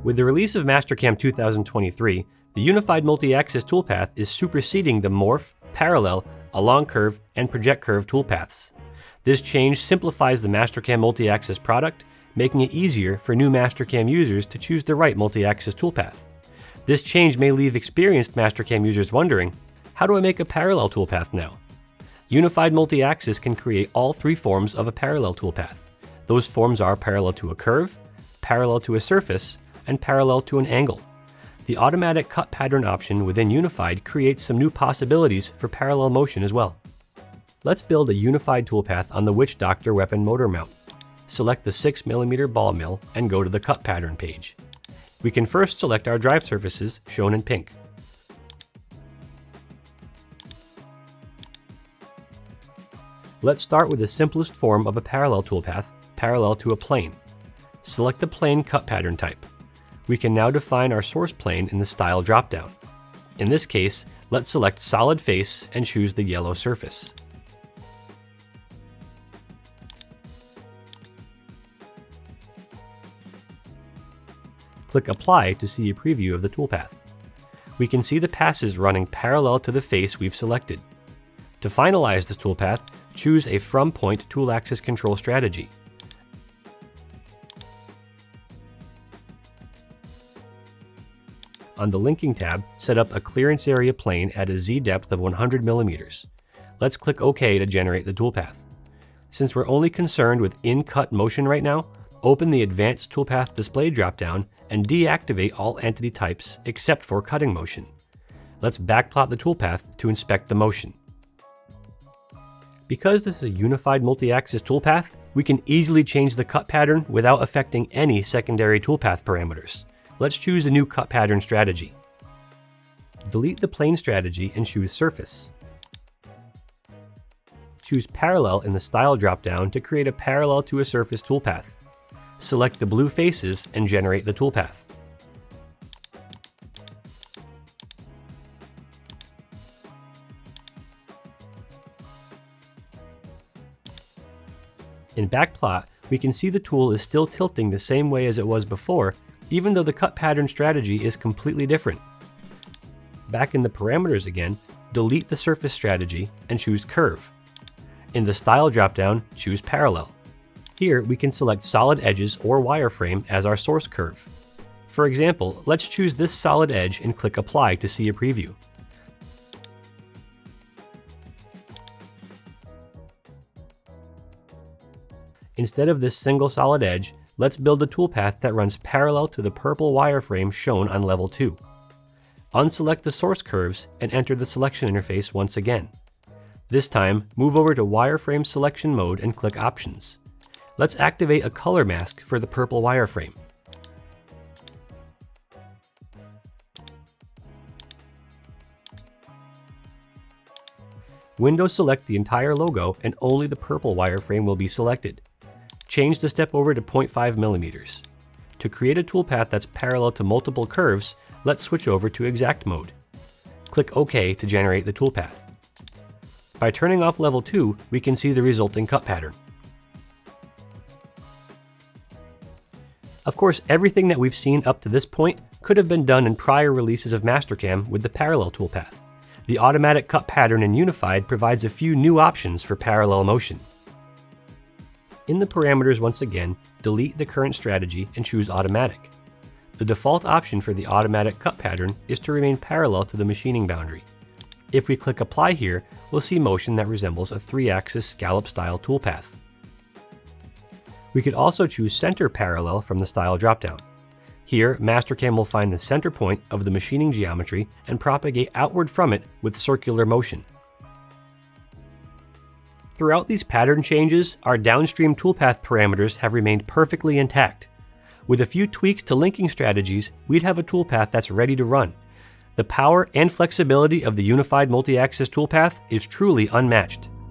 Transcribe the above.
With the release of Mastercam 2023, the Unified Multiaxis toolpath is superseding the morph, parallel, along curve, and project curve toolpaths. This change simplifies the Mastercam multi-axis product, making it easier for new Mastercam users to choose the right multi-axis toolpath. This change may leave experienced Mastercam users wondering, how do I make a parallel toolpath now? Unified Multiaxis can create all three forms of a parallel toolpath. Those forms are parallel to a curve, parallel to a surface, and parallel to an angle. The automatic cut pattern option within Unified creates some new possibilities for parallel motion as well. Let's build a Unified toolpath on the Witch Doctor weapon motor mount. Select the 6mm ball mill and go to the cut pattern page. We can first select our drive surfaces, shown in pink. Let's start with the simplest form of a parallel toolpath, parallel to a plane. Select the plane cut pattern type. We can now define our source plane in the style dropdown. In this case, let's select solid face and choose the yellow surface. Click Apply to see a preview of the toolpath. We can see the passes running parallel to the face we've selected. To finalize this toolpath, choose a from point tool axis control strategy. On the linking tab, set up a clearance area plane at a Z depth of 100 mm. Let's click OK to generate the toolpath. Since we're only concerned with in-cut motion right now, open the Advanced Toolpath Display dropdown and deactivate all entity types except for cutting motion. Let's backplot the toolpath to inspect the motion. Because this is a unified multi-axis toolpath, we can easily change the cut pattern without affecting any secondary toolpath parameters. Let's choose a new cut pattern strategy. Delete the plane strategy and choose surface. Choose parallel in the style dropdown to create a parallel to a surface toolpath. Select the blue faces and generate the toolpath. In backplot, we can see the tool is still tilting the same way as it was before, even though the cut pattern strategy is completely different. Back in the parameters again, delete the surface strategy and choose curve. In the style dropdown, choose parallel. Here we can select solid edges or wireframe as our source curve. For example, let's choose this solid edge and click Apply to see a preview. Instead of this single solid edge, let's build a toolpath that runs parallel to the purple wireframe shown on level 2. Unselect the source curves and enter the selection interface once again. This time, move over to wireframe selection mode and click Options. Let's activate a color mask for the purple wireframe. Window select the entire logo and only the purple wireframe will be selected. Change the step over to 0.5 mm. To create a toolpath that's parallel to multiple curves, let's switch over to exact mode. Click OK to generate the toolpath. By turning off level 2, we can see the resulting cut pattern. Of course, everything that we've seen up to this point could have been done in prior releases of Mastercam with the parallel toolpath. The automatic cut pattern in Unified provides a few new options for parallel motion. In the parameters once again, delete the current strategy and choose automatic. The default option for the automatic cut pattern is to remain parallel to the machining boundary. If we click Apply here, we'll see motion that resembles a 3-axis scallop style toolpath. We could also choose center parallel from the style dropdown. Here, Mastercam will find the center point of the machining geometry and propagate outward from it with circular motion. Throughout these pattern changes, our downstream toolpath parameters have remained perfectly intact. With a few tweaks to linking strategies, we'd have a toolpath that's ready to run. The power and flexibility of the Unified Multi-Axis toolpath is truly unmatched.